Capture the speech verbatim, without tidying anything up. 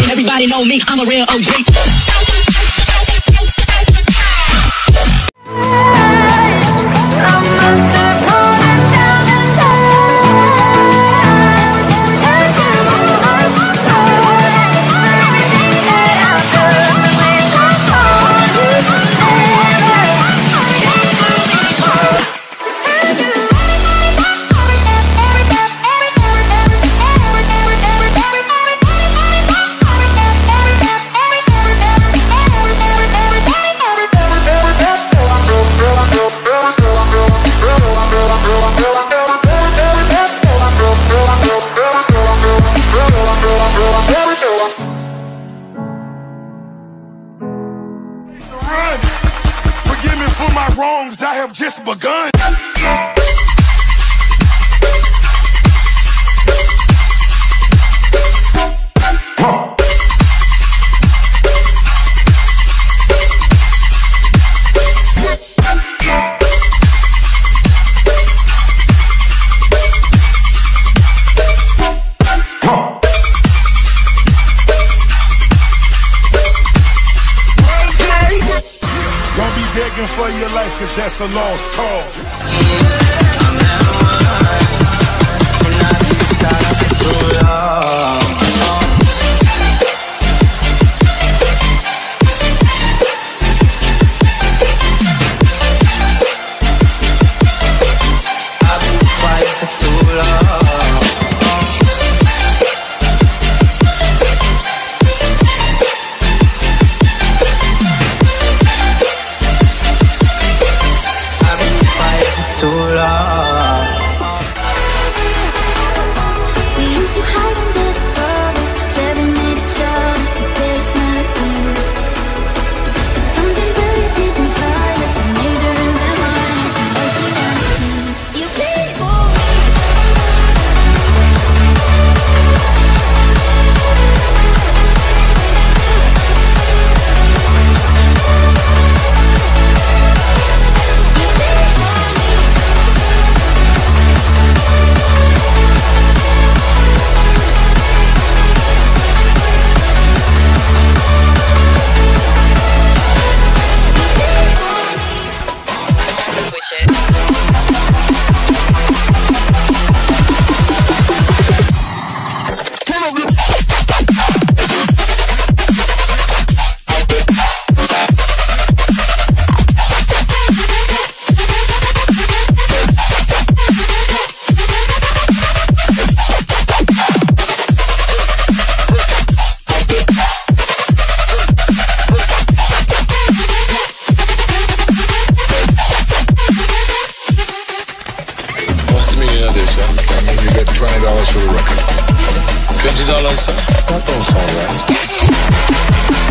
Everybody know me, I'm a real O G. Forgive me for my wrongs, I have just begun. Begging for your life, cause that's a lost cause. I've been quiet for too long. Too long. We used to hide under the covers, serenade each other with various melodies. Something very deep inside us, we made her in their mind, like we wanted to. You paid for me. What's the meaning of this, sir? I mean, you get twenty dollars for the record. Twenty dollars, sir? That don't sound right.